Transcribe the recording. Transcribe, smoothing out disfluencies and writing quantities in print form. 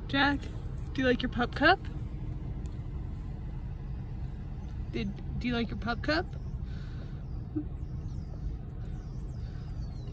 Jack, do you like your pup cup? Do you like your pup cup?